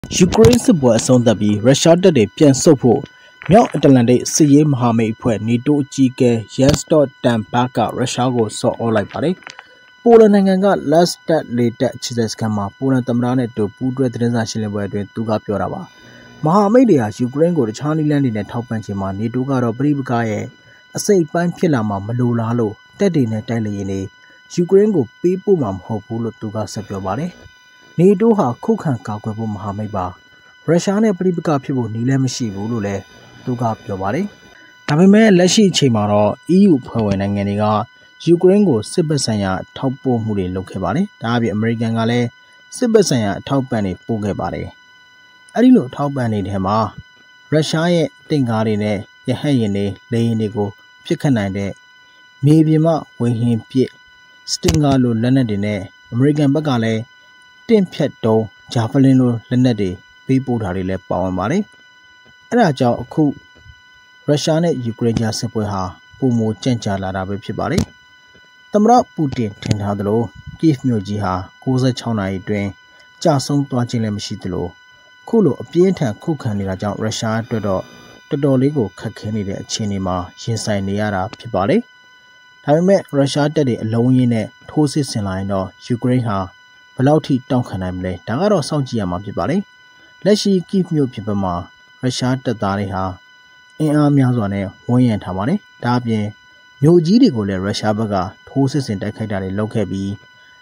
ယူကရိန်းစစ်ပွဲအဆုံးသတ်ပြီးရုရှားတပ်တွေပြန်ဆုတ်ဖို့မြောက်အတ္တလန္တိတ်စစ်ရေးမဟာမိတ်အဖွဲ့ NATO အကြီးအကဲ Jens Stoltenberg ကရုရှားကိုဆော်ဩလိုက်ပါတယ်။ပိုလန်နိုင်ငံက Laszlo လေတပ်အခြေစိုက်စခန်းမှာပိုလန်သမ္မတနဲ့အတူပူးတွဲသတင်းစာရှင်းလင်းပွဲအတွင်းသူကပြောတာပါ။မဟာမိတ်တွေဟာယူကရိန်းကိုတခြားနည်းလမ်းတွေနဲ့ထောက်ပံ့ချိန်မှာ NATO ကတော့ပဋိပက္ခရဲ့အစိတ်အပိုင်းဖြစ်လာမှာမလိုလားလို့တပ်တွေနဲ့တိုက်လေယာဉ်တွေယူကရိန်းကိုပေးပို့မှာမဟုတ်ဘူးလို့သူကဆက်ပြောပါတယ်။ NATO ဟာခုခံကာကွယ်ဖို့မဟာမိတ်ပါရုရှားနဲ့ပဋိပက္ခဖြစ်ဖို့နည်းလည်းမရှိဘူးလို့လည်းသူကပြောပါတယ်။ဒါပေမဲ့လက်ရှိအချိန်မှာတော့ EU ဖွဲ့ဝင်နိုင်ငံတွေကယူကရိန်းကိုစစ်ဘက်ဆိုင်ရာထောက်ပို့မှုတွေလုပ်ခဲ့ပါတယ်။ဒါအပြင်အမေရိကန်ကလည်းစစ်ဘက်ဆိုင်ရာအထောက်ပံ့တွေပို့ခဲ့ပါတယ်။အဲဒီလိုထောက်ပံ့နေတဲ့မှာရုရှားရဲ့တင့်ကားတွေနဲ့ရဟတ်ယာဉ်တွေလေယာဉ်တွေကိုဖျက်ခတ်နိုင်တဲ့မြေပြင်မှဝေဟင်ပစ်စတင်ဂါလိုလက်နက်တွေနဲ့အမေရိကန်ဘက်ကလည်းတင့်ဖြတ်တုံးဂျာဗလင်လိုလက်နက်တွေပေးပို့တာတွေလည်းပါဝင်ပါတယ်။အဲဒါကြောင့်အခုရုရှားနဲ့ယူကရိန်းကြားစစ်ပွဲဟာပုံမကြန့်ကြာလာတာပဲဖြစ်ပါတယ်။သမ္မတပူတင်ထင်ထားသလိုကိဗ်မြို့ကြီးဟာ96နာရီအတွင်းကြာဆုံးသွားခြင်းလည်းမရှိသလိုခုလိုအပြင်းထန်ခုခံနေတာကြောင့်ရုရှားအတွက်တော့တော်တော်လေးကိုခက်ခဲနေတဲ့အခြေအနေမှာရင်ဆိုင်နေရတာဖြစ်ပါတယ်။ဒါပေမဲ့ရုရှားတပ်တွေအလုံးရင်းနဲ့ထိုးစစ်ဆင်လာရင်တော့ယူကရိန်းဟာဘယ်လောက်ထိတောင့်ခံနိုင်မလဲဒါကတော့စောင့်ကြည့်ရမှာဖြစ်ပါတယ်။လက်ရှိကိဗ်မြို့ပြင်ပမှာရုရှားတပ်သားတွေဟာအင်အားများစွာနဲ့ဝန်းရံထားပါတယ်။ဒါအပြင်မြို့ကြီးတွေကိုလည်းရုရှားဘက်ကထိုးစစ်ဆင်တိုက်ခိုက်တာတွေလုပ်ခဲ့ပြီး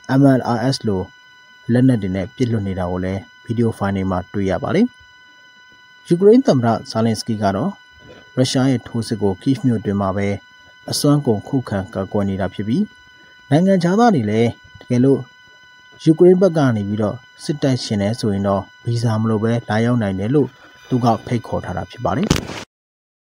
MLRS လိုလက်နက်တွေနဲ့ပစ်လွှတ်နေတာကိုလည်းဗီဒီယိုဖိုင်တွေမှာတွေ့ရပါတယ်။ယူကရိန်းသမ္မတဇာလင်စကီကတော့ရုရှားရဲ့ထိုးစစ်ကိုကိဗ်မြို့တွင်မှာပဲအစွမ်းကုန်ခုခံကာကွယ်နေတာဖြစ်ပြီးနိုင်ငံခြားသားတွေလည်းတကယ်လို့ယူကရိန်းဘက်ကနေပြီးတော့စစ်တပ်ရှင်နေဆိုရင်တော့ဗီဇာမလိုပဲလာရောက်နိုင်တယ်လို့သူကဖိတ်ခေါ်ထားတာဖြစ်ပါတယ်